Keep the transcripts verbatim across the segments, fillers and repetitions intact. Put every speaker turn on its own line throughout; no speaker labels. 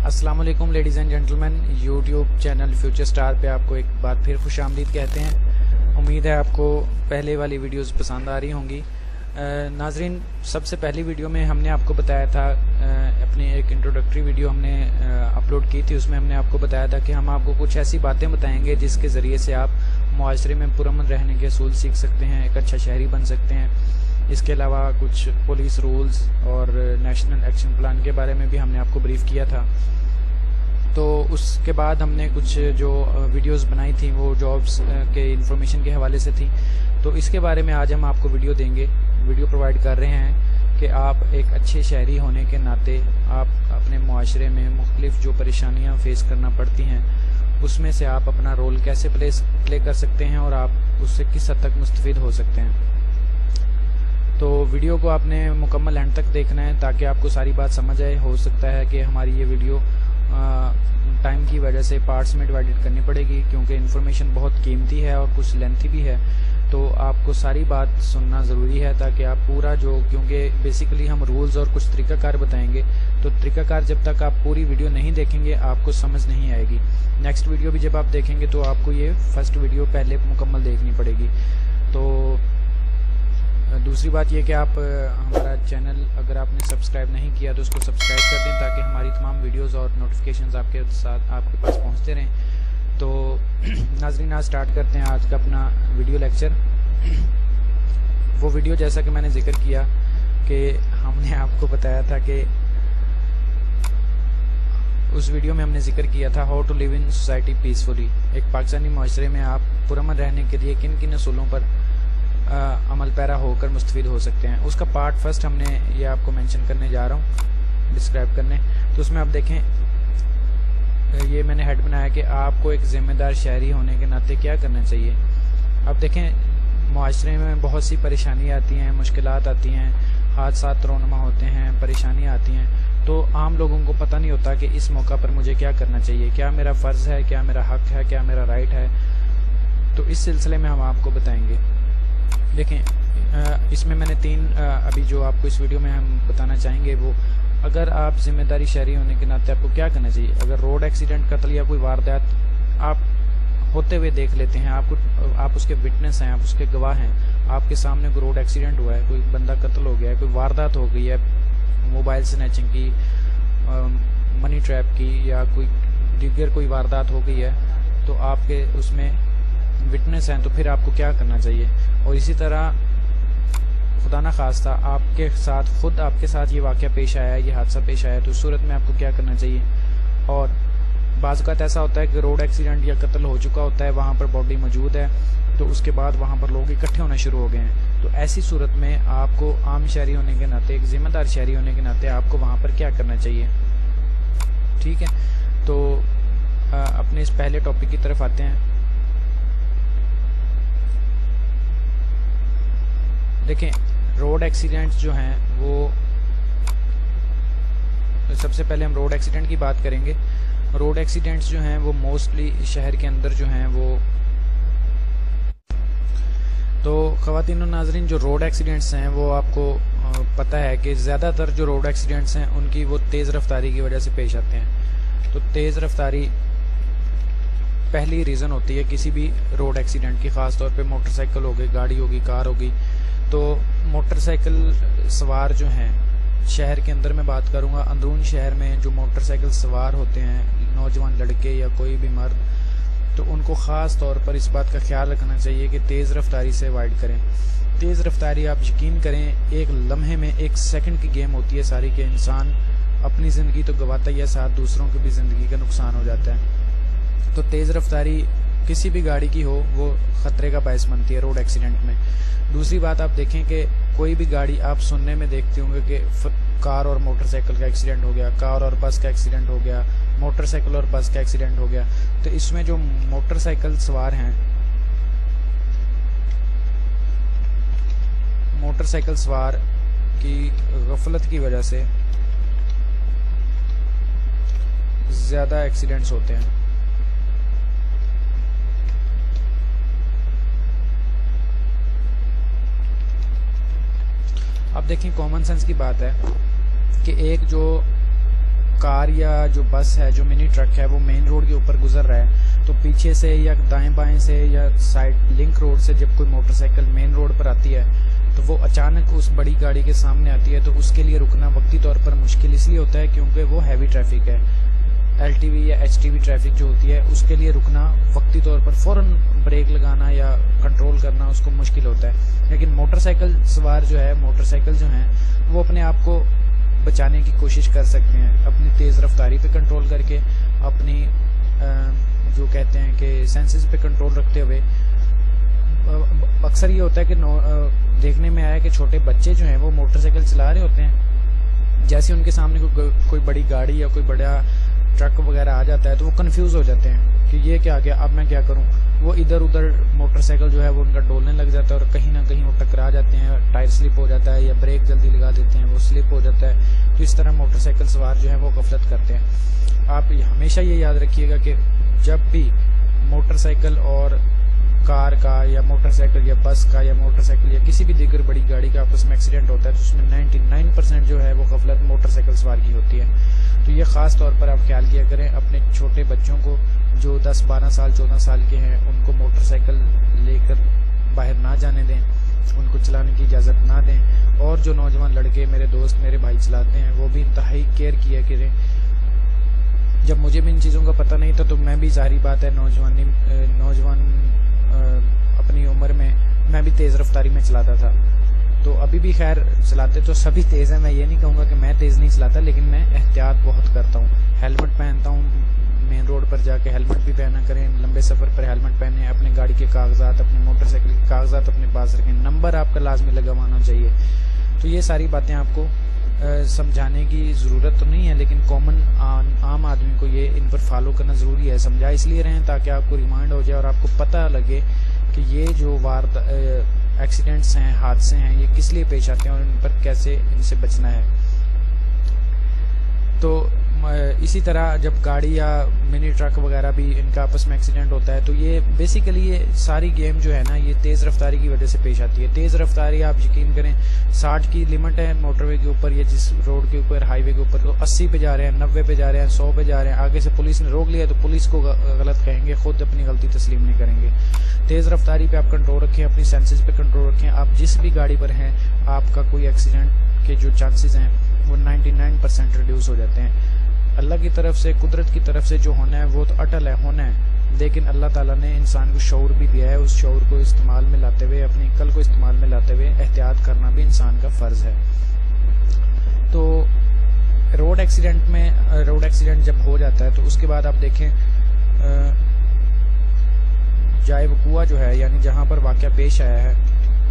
अस्सलाम वालेकुम ladies and gentleman, YouTube channel future star पे आपको एक बार फिर खुशामदीद कहते हैं। उम्मीद है आपको पहले वाली वीडियोस पसंद आ रही होंगी। नाजरीन, सबसे पहली वीडियो में हमने आपको बताया था, अपनी एक इंट्रोडक्टरी वीडियो हमने अपलोड की थी, उसमें हमने आपको बताया था कि हम आपको कुछ ऐसी बातें बताएंगे जिसके ज़रिए से आप मुआशरे में पुरअमन रहने के असूल सीख सकते हैं, एक अच्छा शहरी बन सकते हैं। इसके अलावा कुछ पुलिस रूल्स और नेशनल एक्शन प्लान के बारे में भी हमने आपको ब्रीफ किया था। तो उसके बाद हमने कुछ जो वीडियोस बनाई थी वो जॉब्स के इंफॉर्मेशन के हवाले से थी। तो इसके बारे में आज हम आपको वीडियो देंगे, वीडियो प्रोवाइड कर रहे हैं कि आप एक अच्छे शहरी होने के नाते आप अपने मुआशरे में मुख्तलिफ जो परेशानियाँ फेस करना पड़ती हैं उसमें से आप अपना रोल कैसे प्ले प्ले कर सकते हैं और आप उससे किस हद तक मुस्तफ़ीद हो सकते हैं। तो वीडियो को आपने मुकम्मल एंड तक देखना है ताकि आपको सारी बात समझ आए। हो सकता है कि हमारी ये वीडियो टाइम की वजह से पार्ट्स में डिवाइडेड करनी पड़ेगी क्योंकि इन्फॉर्मेशन बहुत कीमती है और कुछ लेंथी भी है। तो आपको सारी बात सुनना ज़रूरी है ताकि आप पूरा जो, क्योंकि बेसिकली हम रूल्स और कुछ तरीक़ाकार बताएंगे, तो तरीक़ाकार जब तक आप पूरी वीडियो नहीं देखेंगे आपको समझ नहीं आएगी। नेक्स्ट वीडियो भी जब आप देखेंगे तो आपको ये फर्स्ट वीडियो पहले मुकम्मल देखनी पड़ेगी। तो दूसरी बात यह कि आप हमारा चैनल अगर आपने सब्सक्राइब नहीं किया तो उसको सब्सक्राइब कर दें ताकि हमारी तमाम वीडियोस और नोटिफिकेशंस आपके साथ आपके पास पहुंचते रहें। तो नाज़रीन, आज स्टार्ट करते हैं आज का अपना वीडियो लेक्चर। वो वीडियो जैसा कि मैंने जिक्र किया कि हमने आपको बताया था कि उस वीडियो में हमने जिक्र किया था how to live in society peacefully. एक पाकिस्तानी माशरे में आप पुरअमन रहने के लिए किन किन असूलों पर आ, अमल पैरा होकर मुस्तफ़ीद हो सकते हैं, उसका पार्ट फर्स्ट हमने ये आपको मेंशन करने जा रहा हूँ, डिस्क्राइब करने। तो उसमें आप देखें, ये मैंने हेड बनाया कि आपको एक ज़िम्मेदार शहरी होने के नाते क्या करना चाहिए। अब देखें, मुआशरे में बहुत सी परेशानियाँ आती हैं, मुश्किलात आती हैं, हादसात रोनुमा होते हैं, परेशानियाँ आती हैं। तो आम लोगों को पता नहीं होता कि इस मौका पर मुझे क्या करना चाहिए, क्या मेरा फ़र्ज़ है, क्या मेरा हक़ है, क्या मेरा राइट है। तो इस सिलसिले में हम आपको बताएंगे। देखें, इसमें मैंने तीन अभी जो आपको इस वीडियो में हम बताना चाहेंगे वो, अगर आप ज़िम्मेदारी शहरी होने के नाते आपको क्या करना चाहिए। अगर रोड एक्सीडेंट, कत्ल या कोई वारदात आप होते हुए देख लेते हैं, आपको आप उसके विटनेस हैं, आप उसके गवाह हैं, आपके सामने कोई रोड एक्सीडेंट हुआ है, कोई बंदा कत्ल हो गया है, कोई वारदात हो गई है, मोबाइल स्नैचिंग की, मनी ट्रैप की या कोई दीगर कोई वारदात हो गई है, तो आपके उसमें विटनेस हैं, तो फिर आपको क्या करना चाहिए। और इसी तरह खुदा ना खास्ता आपके साथ खुद आपके साथ ये वाक़या पेश आया है, ये हादसा पेश आया है, तो उस सूरत में आपको क्या करना चाहिए। और बाज़ औक़ात ऐसा होता है कि रोड एक्सीडेंट या कत्ल हो चुका होता है, वहाँ पर बॉडी मौजूद है, तो उसके बाद वहाँ पर लोग इकट्ठे होना शुरू हो गए हैं। तो ऐसी सूरत में आपको आम शहरी होने के नाते, एक ज़िम्मेदार शहरी होने के नाते आपको वहाँ पर क्या करना चाहिए। ठीक है, तो आ, अपने इस पहले टॉपिक की तरफ आते हैं। देखें, रोड एक्सीडेंट्स जो हैं वो, सबसे पहले हम रोड एक्सीडेंट की बात करेंगे। रोड एक्सीडेंट्स जो हैं वो मोस्टली शहर के अंदर जो हैं वो, तो ख़वातीन और नाज़रीन, जो रोड एक्सीडेंट्स हैं वो आपको पता है कि ज़्यादातर जो रोड एक्सीडेंट्स हैं उनकी वो तेज़ रफ्तारी की वजह से पेश आते हैं। तो तेज़ रफ्तारी पहली रीज़न होती है किसी भी रोड एक्सीडेंट की, ख़ास तौर पे मोटरसाइकिल हो गई, गाड़ी होगी, कार होगी। तो मोटरसाइकिल सवार जो हैं, शहर के अंदर मैं बात करूंगा, अंदरून शहर में जो मोटरसाइकिल सवार होते हैं, नौजवान लड़के या कोई भी मर्द, तो उनको ख़ास तौर पर इस बात का ख्याल रखना चाहिए कि तेज़ रफ्तारी से अवॉइड करें। तेज़ रफ्तारी, आप यकीन करें, एक लम्हे में, एक सेकंड की गेम होती है सारी, के इंसान अपनी ज़िंदगी तो गंवाता ही है, साथ दूसरों की भी ज़िंदगी का नुकसान हो जाता है। तो तेज़ रफ्तारी किसी भी गाड़ी की हो वो ख़तरे का बायस बनती है रोड एक्सीडेंट में। दूसरी बात, आप देखें कि कोई भी गाड़ी, आप सुनने में देखते होंगे कि कार और मोटरसाइकिल का एक्सीडेंट हो गया, कार और बस का एक्सीडेंट हो गया, मोटरसाइकिल और बस का एक्सीडेंट हो गया। तो इसमें जो मोटरसाइकिल सवार हैं, मोटरसाइकिल सवार की गफलत की वजह से ज़्यादा एक्सीडेंट्स होते हैं। अब देखें, कॉमन सेंस की बात है कि एक जो कार या जो बस है, जो मिनी ट्रक है, वो मेन रोड के ऊपर गुजर रहा है, तो पीछे से या दाएं बाएं से या साइड लिंक रोड से जब कोई मोटरसाइकिल मेन रोड पर आती है तो वो अचानक उस बड़ी गाड़ी के सामने आती है, तो उसके लिए रुकना वक्ती तौर पर मुश्किल इसलिए होता है क्योंकि वो हैवी ट्रैफिक है। एलटीवी या एचटीवी ट्रैफिक जो होती है उसके लिए रुकना वक्ती तौर पर फ़ौरन ब्रेक लगाना या कंट्रोल करना उसको मुश्किल होता है। लेकिन मोटरसाइकिल सवार जो है, मोटरसाइकिल जो हैं वो अपने आप को बचाने की कोशिश कर सकते हैं अपनी तेज़ रफ्तारी पे कंट्रोल करके, अपनी जो कहते हैं कि सेंसेस पे कंट्रोल रखते हुए। अक्सर ये होता है कि देखने में आया कि छोटे बच्चे जो हैं वो मोटरसाइकिल चला रहे होते हैं, जैसे उनके सामने कोई कोई बड़ी गाड़ी या कोई बड़ा ट्रक वगैरह आ जाता है तो वो कंफ्यूज हो जाते हैं कि ये क्या गया, अब मैं क्या करूं। वो इधर उधर मोटरसाइकिल जो है वो उनका डोलने लग जाता है और कहीं ना कहीं वो टकरा जाते हैं, टायर स्लिप हो जाता है या ब्रेक जल्दी लगा देते हैं, वो स्लिप हो जाता है। तो इस तरह मोटरसाइकिल सवार जो है वो गफलत करते हैं। आप हमेशा ये याद रखिएगा कि जब भी मोटरसाइकिल और कार का या मोटरसाइकिल या बस का या मोटरसाइकिल या किसी भी दीगर बड़ी गाड़ी का आपस में एक्सीडेंट होता है तो उसमें निन्यानवे परसेंट जो है वो गफलत मोटरसाइकिल सवार की होती है। तो ये ख़ास तौर पर आप ख्याल किया करें अपने छोटे बच्चों को जो दस बारह साल चौदह साल के हैं, उनको मोटरसाइकिल लेकर बाहर ना जाने दें, उनको चलाने की इजाज़त ना दें। और जो नौजवान लड़के, मेरे दोस्त, मेरे भाई चलाते हैं वो भी इंतहाई केयर किया करें। जब मुझे भी इन चीज़ों का पता नहीं था तो मैं भी, जाहिर बात है, नौजवानी नौजवान अपनी उम्र में मैं भी तेज़ रफ्तारी में चलाता था। तो अभी भी खैर चलाते तो सभी तेज़ हैं, मैं ये नहीं कहूँगा कि मैं तेज़ नहीं चलाता, लेकिन मैं एहतियात बहुत करता हूँ। हेलमेट पहनता हूँ, मेन रोड पर जाके हेलमेट भी पहना करें, लंबे सफ़र पर हेलमेट पहने, अपने गाड़ी के कागजात, अपने मोटरसाइकिल के कागजात अपने पास रखें, नंबर आपका लाजमी लगवाना चाहिए। तो ये सारी बातें आपको आ, समझाने की ज़रूरत तो नहीं है, लेकिन कॉमन आम आदमी को ये इन पर फॉलो करना ज़रूरी है। समझा इसलिए रहें ताकि आपको रिमाइंड हो जाए और आपको पता लगे कि ये जो वार एक्सीडेंट्स हैं, हादसे हैं, ये किस लिए पेश आते हैं और इन पर कैसे इनसे बचना है। तो इसी तरह जब गाड़ी या मिनी ट्रक वगैरह भी इनका आपस में एक्सीडेंट होता है तो ये बेसिकली ये सारी गेम जो है ना ये तेज़ रफ्तारी की वजह से पेश आती है। तेज़ रफ्तारी आप यकीन करें साठ की लिमिट है मोटरवे के ऊपर या जिस रोड के ऊपर, हाईवे के ऊपर, तो अस्सी पे जा रहे हैं, नब्बे पे जा रहे हैं, सौ पे जा रहे हैं, आगे से पुलिस ने रोक लिया तो पुलिस को गलत कहेंगे, खुद अपनी गलती तस्लीम नहीं करेंगे। तेज़ रफ्तारी पे आप कंट्रोल रखें, अपनी सेंसेस पे कंट्रोल रखें। आप जिस भी गाड़ी पर हैं आपका कोई एक्सीडेंट के जो चांसेस हैं वो निन्यानवे परसेंट रिड्यूस हो जाते हैं। अल्लाह की तरफ से, कुदरत की तरफ से जो होना है वो तो अटल है, होना है, लेकिन अल्लाह ताला ने इंसान को शऊर भी दिया है। उस शऊर को इस्तेमाल में लाते हुए, अपनी अक्ल को इस्तेमाल में लाते हुए एहतियात करना भी इंसान का फ़र्ज़ है। तो रोड एक्सीडेंट में रोड एक्सीडेंट जब हो जाता है तो उसके बाद आप देखें जाए वक़ुआ जो है, यानी जहाँ पर वाक़या पेश आया है,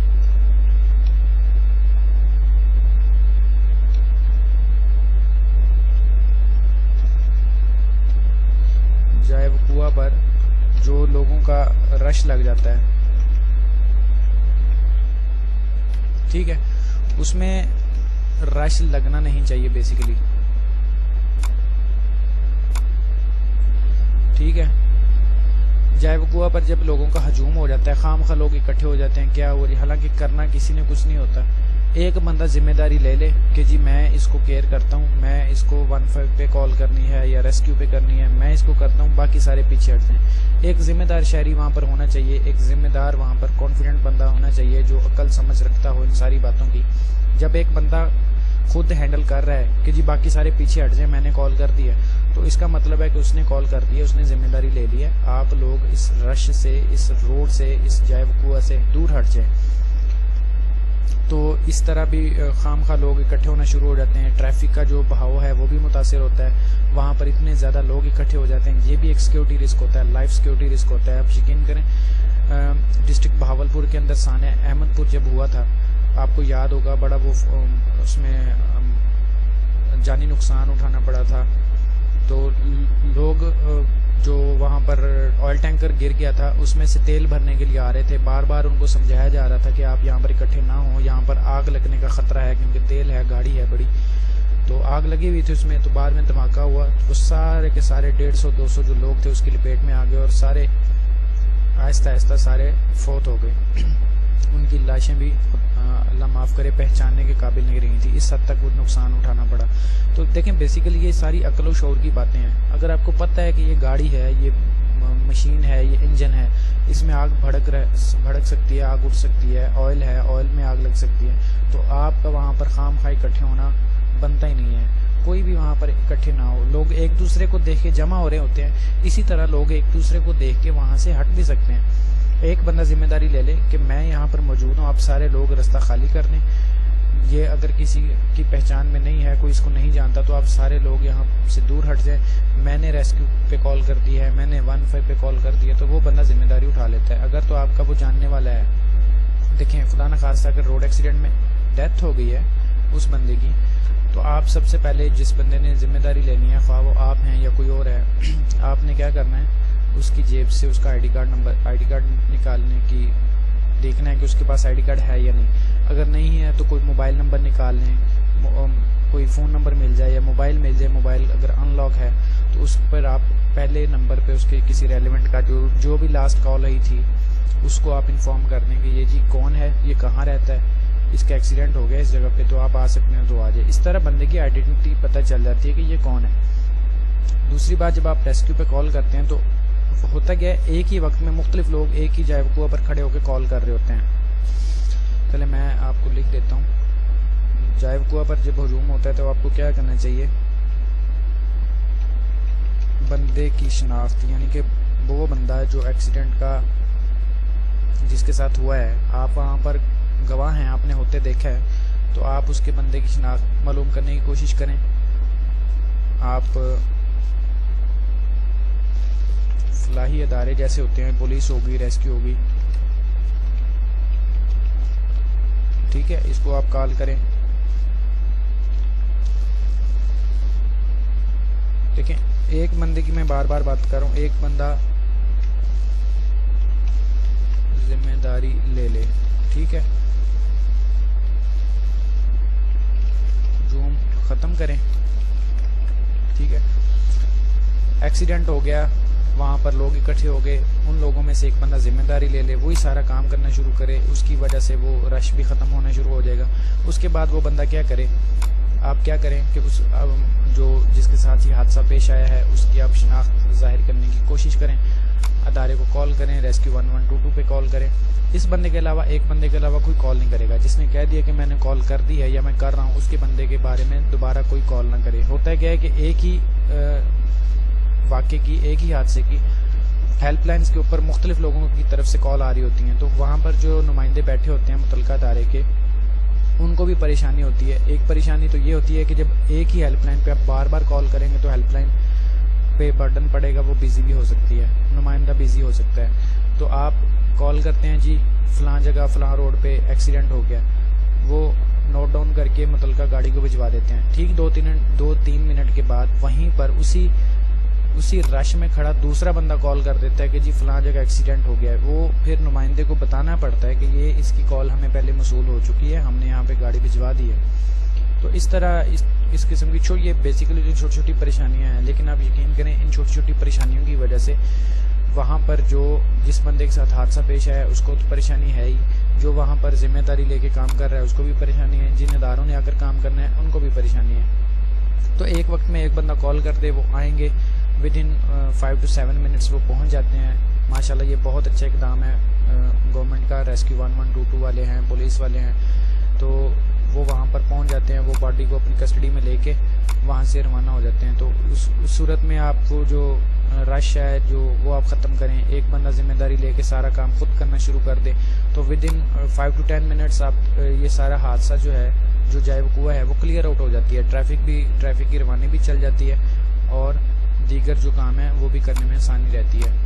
जाए वक़ुआ पर जो लोगों का रश लग जाता है, ठीक है, उसमें रश लगना नहीं चाहिए बेसिकली, ठीक है। जाए वक़ुआ पर जब लोगों का हजूम हो जाता है, खाम खा लोग इकट्ठे हो जाते हैं, क्या हो रही, हालांकि करना किसी ने कुछ नहीं होता। एक बंदा जिम्मेदारी ले ले कि जी मैं इसको केयर करता हूँ, मैं इसको वन फाइव पे कॉल करनी है या रेस्क्यू पे करनी है, मैं इसको करता हूँ, बाकी सारे पीछे हटते हैं। एक जिम्मेदार शहरी वहाँ पर होना चाहिए, एक जिम्मेदार वहाँ पर कॉन्फिडेंट बंदा होना चाहिए जो अक्ल समझ रखता हो इन सारी बातों की। जब एक बंदा खुद हैंडल कर रहा है कि जी बाकी सारे पीछे हट जाए, मैंने कॉल कर दिया, तो इसका मतलब है कि उसने कॉल कर दी है, उसने जिम्मेदारी ले ली है। आप लोग इस रश से, इस रोड से, इस जाए वक़ुआ से दूर हट जाए। तो इस तरह भी खाम खा लोग इकट्ठे होना शुरू हो जाते हैं, ट्रैफिक का जो बहाव है वो भी मुतासिर होता है, वहाँ पर इतने ज़्यादा लोग इकट्ठे हो जाते हैं, ये भी एक सिक्योरिटी रिस्क होता है, लाइफ सिक्योरिटी रिस्क होता है। आप यकीन करें डिस्ट्रिक्ट बहावलपुर के अंदर साने अहमदपुर जब हुआ था, आपको याद होगा, बड़ा वो उसमें जानी नुकसान उठाना पड़ा था। तो लोग जो वहाँ पर ऑयल टैंकर गिर गया था उसमें से तेल भरने के लिए आ रहे थे, बार बार उनको समझाया जा रहा था कि आप यहाँ पर इकट्ठे ना हो, यहाँ पर आग लगने का ख़तरा है क्योंकि तेल है, गाड़ी है बड़ी। तो आग लगी हुई थी उसमें, तो बाद में धमाका हुआ, तो सारे के सारे डेढ़ सौ दो सौ जो लोग थे उसकी लपेट में आ गए और सारे आहिस्ता आहिस्ता सारे फौत हो गए। उनकी लाशें भी अल्लाह माफ़ करे पहचानने के काबिल नहीं रही थी। इस हद तक वो नुकसान उठाना पड़ा। तो देखें बेसिकली ये सारी अक्ल व शऊर की बातें हैं। अगर आपको पता है कि ये गाड़ी है, ये मशीन है, ये इंजन है, इसमें आग भड़क रह भड़क सकती है, आग उठ सकती है, ऑयल है, ऑयल में आग लग सकती है, तो आपका वहाँ पर खाम खा इकट्ठे होना बनता ही नहीं है। कोई भी वहाँ पर इकट्ठे ना हो। लोग एक दूसरे को देख के जमा हो रहे होते हैं, इसी तरह लोग एक दूसरे को देख के वहाँ से हट भी सकते हैं। एक बंदा जिम्मेदारी ले ले कि मैं यहाँ पर मौजूद हूँ, आप सारे लोग रास्ता खाली कर दें। ये अगर किसी की पहचान में नहीं है, कोई इसको नहीं जानता, तो आप सारे लोग यहाँ से दूर हट जाएं। मैंने रेस्क्यू पे कॉल कर दी है, मैंने वन फाइव पे कॉल कर दी है, तो वो बंदा जिम्मेदारी उठा लेता है। अगर तो आपका वो जानने वाला है, देखें खुदा न खास्ता अगर रोड एक्सीडेंट में डेथ हो गई है उस बंदे की, तो आप सबसे पहले जिस बंदे ने जिम्मेदारी लेनी है, ख्वाह वो आप हैं या कोई और है, आपने क्या करना है, उसकी जेब से उसका ID card number ID card निकालने की देखना है कि उसके पास आईडी कार्ड है या नहीं। अगर नहीं है तो कोई मोबाइल नंबर निकाल लें, कोई फ़ोन नंबर मिल जाए या मोबाइल मिल जाए। मोबाइल अगर अनलॉक है तो उस पर आप पहले नंबर पे उसके किसी रेलिवेंट का जो जो भी लास्ट कॉल आई थी उसको आप इन्फॉर्म कर दें कि ये जी कौन है, ये कहाँ रहता है, इसका एक्सीडेंट हो गया इस जगह पे, तो आप आ सकते हैं तो आ जाए। इस तरह बंदे की आइडेंटिटी पता चल जाती है कि ये कौन है। दूसरी बात, जब आप रेस्क्यू पे कॉल करते हैं तो होता क्या है, एक ही वक्त में मुख्तलिफ लोग एक ही जायवकुआ पर खड़े होकर कॉल कर रहे होते हैं। चले मैं आपको लिख देता हूँ। जायवकुआ पर जब हजूम होता है तो आपको क्या करना चाहिए, बंदे की शिनाख्त, यानी कि वो बंदा जो एक्सीडेंट का जिसके साथ हुआ है, आप वहाँ पर गवाह हैं, आपने होते देखा है, तो आप उसके बंदे की शिनाख्त मालूम करने की कोशिश करें। आप फलाही अदारे जैसे होते हैं, पुलिस होगी, रेस्क्यू होगी, ठीक है, इसको आप कॉल करें। देखें एक बंदे की मैं बार बार बात कर रहा हूँ, एक बंदा जिम्मेदारी ले ले, ठीक है, जूम ख़त्म करें, ठीक है। एक्सीडेंट हो गया, वहाँ पर लोग इकट्ठे हो गए, उन लोगों में से एक बंदा जिम्मेदारी ले ले, वही सारा काम करना शुरू करे, उसकी वजह से वो रश भी ख़त्म होना शुरू हो जाएगा। उसके बाद वो बंदा क्या करे, आप क्या करें कि उस जो जिसके साथ ही हादसा पेश आया है उसकी आप शनाख्त ज़ाहिर करने की कोशिश करें, अदारे को कॉल करें, rescue one one two two पे कॉल करें। इस बंदे के अलावा एक बंदे के अलावा कोई कॉल नहीं करेगा। जिसने कह दिया कि मैंने कॉल कर दी है या मैं कर रहा हूँ, उसके बंदे के बारे में दोबारा कोई कॉल ना करे। होता है क्या है कि एक ही वाक़े की, एक ही हादसे की हेल्पलाइंस के ऊपर मुख्तलिफ लोगों की तरफ से कॉल आ रही होती हैं, तो वहाँ पर जो नुमाइंदे बैठे होते हैं मुतलका अदारे के, उनको भी परेशानी होती है। एक परेशानी तो ये होती है कि जब एक ही हेल्पलाइन पे आप बार बार कॉल करेंगे तो हेल्पलाइन पे बर्डन पड़ेगा, वो बिजी भी हो सकती है, नुमाइंदा बिजी हो सकता है। तो आप कॉल करते हैं जी फ़लाँ जगह फ़लाँ रोड पे एक्सीडेंट हो गया, वो नोट डाउन करके मुतलका गाड़ी को भिजवा देते हैं। ठीक दो तीन दो तीन मिनट के बाद वहीं पर उसी उसी रश में खड़ा दूसरा बंदा कॉल कर देता है कि जी फ़लाँ जगह एक्सीडेंट हो गया है। वो फिर नुमाइंदे को बताना पड़ता है कि ये इसकी कॉल हमें पहले मसूल हो चुकी है, हमने यहाँ पे गाड़ी भिजवा दी है। तो इस तरह इस इस किस्म की छोटी, ये बेसिकली जो छोटी छोटी परेशानियाँ हैं, लेकिन आप यकीन करें इन छोटी छोटी परेशानियों की वजह से वहाँ पर जो जिस बंदे के साथ हादसा पेश आया है उसको तो परेशानी है ही, जो वहाँ पर जिम्मेदारी लेके काम कर रहा है उसको भी परेशानी है, जिन इदारों ने आकर काम करना है उनको भी परेशानी है। तो एक वक्त में एक बंदा कॉल कर दे, वो आएंगे within five to seven minutes वो पहुंच जाते हैं। माशाल्लाह ये बहुत अच्छा इकदाम है गवर्नमेंट का। Rescue one one two two वाले हैं, पुलिस वाले हैं, तो वो वहाँ पर पहुंच जाते हैं, वो बॉडी को अपनी कस्टडी में लेके वहाँ से रवाना हो जाते हैं। तो उस, उस सूरत में आपको जो रश है जो वो आप ख़त्म करें, एक बंदा जिम्मेदारी लेके सारा काम खुद करना शुरू कर दे, तो within five to ten minutes आप ये सारा हादसा जो है, जो जायवकुआ है, वो क्लियर आउट हो जाती है। ट्रैफिक भी ट्रैफिक की रवानी भी चल जाती है और दीगर जो काम है वो भी करने में आसानी रहती है।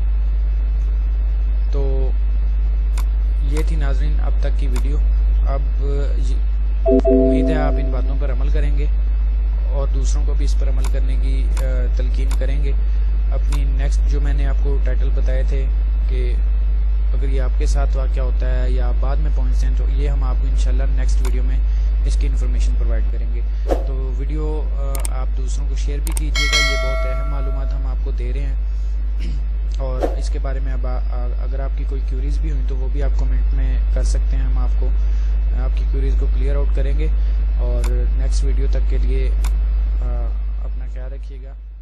तो ये थी नाजरीन अब तक की वीडियो। अब उम्मीद है आप इन बातों पर अमल करेंगे और दूसरों को भी इस पर अमल करने की तलकीन करेंगे। अपनी नेक्स्ट जो मैंने आपको टाइटल बताए थे कि अगर ये आपके साथ वाक़या होता है या आप बाद में पहुँचते हैं, तो ये हम आपको इंशाल्लाह नेक्स्ट वीडियो में इसकी इन्फॉर्मेशन प्रोवाइड करेंगे। तो वीडियो आप दूसरों को शेयर भी कीजिएगा, ये बहुत अहम मालूमात हम आपको दे रहे हैं। और इसके बारे में अब आ, आ, अगर आपकी कोई क्यूरीज भी हुई तो वो भी आप कमेंट में कर सकते हैं, हम आपको आपकी क्यूरीज को क्लियर आउट करेंगे। और नेक्स्ट वीडियो तक के लिए आ, अपना ख्याल रखिएगा।